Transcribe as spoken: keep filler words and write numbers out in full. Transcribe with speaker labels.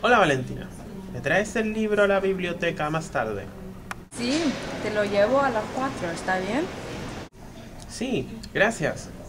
Speaker 1: Hola Valentina, ¿me traes el libro a la biblioteca más tarde?
Speaker 2: Sí, te lo llevo a las cuatro, ¿está bien?
Speaker 1: Sí, gracias.